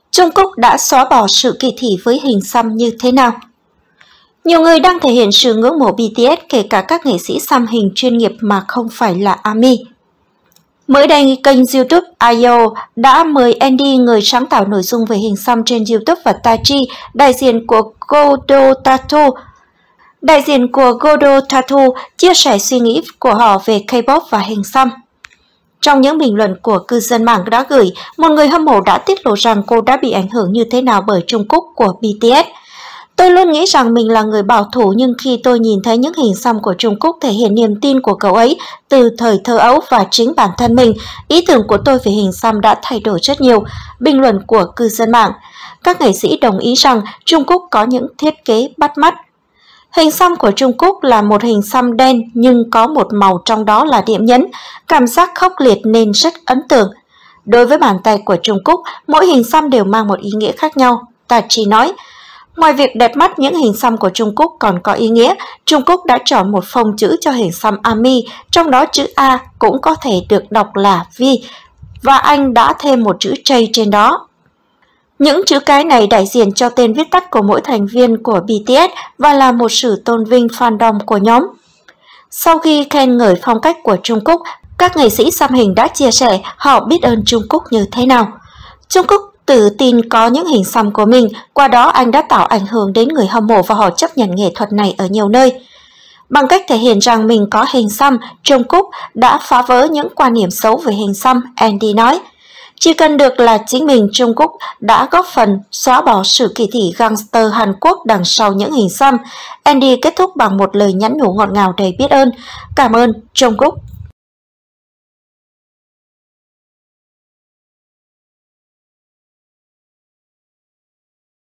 Trung Quốc đã xóa bỏ sự kỳ thị với hình xăm như thế nào? Nhiều người đang thể hiện sự ngưỡng mộ BTS, kể cả các nghệ sĩ xăm hình chuyên nghiệp mà không phải là ARMY. Mới đây, kênh YouTube IO đã mời Andy, người sáng tạo nội dung về hình xăm trên YouTube, và Tachi, đại diện của Godot Tattoo, chia sẻ suy nghĩ của họ về K-pop và hình xăm. Trong những bình luận của cư dân mạng đã gửi, một người hâm mộ đã tiết lộ rằng cô đã bị ảnh hưởng như thế nào bởi Trung Quốc của BTS. Tôi luôn nghĩ rằng mình là người bảo thủ, nhưng khi tôi nhìn thấy những hình xăm của Trung Quốc thể hiện niềm tin của cậu ấy từ thời thơ ấu và chính bản thân mình, ý tưởng của tôi về hình xăm đã thay đổi rất nhiều. Bình luận của cư dân mạng. Các nghệ sĩ đồng ý rằng Trung Quốc có những thiết kế bắt mắt. Hình xăm của Trung Quốc là một hình xăm đen nhưng có một màu trong đó là điểm nhấn, cảm giác khốc liệt nên rất ấn tượng. Đối với bàn tay của Trung Quốc, mỗi hình xăm đều mang một ý nghĩa khác nhau, Tachi nói. Ngoài việc đẹp mắt, những hình xăm của Trung Quốc còn có ý nghĩa. Trung Quốc đã chọn một phông chữ cho hình xăm ARMY, trong đó chữ A cũng có thể được đọc là V, và anh đã thêm một chữ J trên đó. Những chữ cái này đại diện cho tên viết tắt của mỗi thành viên của BTS và là một sự tôn vinh fandom của nhóm. Sau khi khen ngợi phong cách của Trung Quốc, các nghệ sĩ xăm hình đã chia sẻ họ biết ơn Trung Quốc như thế nào. Trung Quốc tự tin có những hình xăm của mình, qua đó anh đã tạo ảnh hưởng đến người hâm mộ và họ chấp nhận nghệ thuật này ở nhiều nơi. Bằng cách thể hiện rằng mình có hình xăm, Trung Quốc đã phá vỡ những quan niệm xấu về hình xăm, Andy nói. Chỉ cần được là chính mình, Trung Quốc đã góp phần xóa bỏ sự kỳ thị gangster Hàn Quốc đằng sau những hình xăm. Andy kết thúc bằng một lời nhắn nhủ ngọt ngào đầy biết ơn. Cảm ơn Trung Quốc.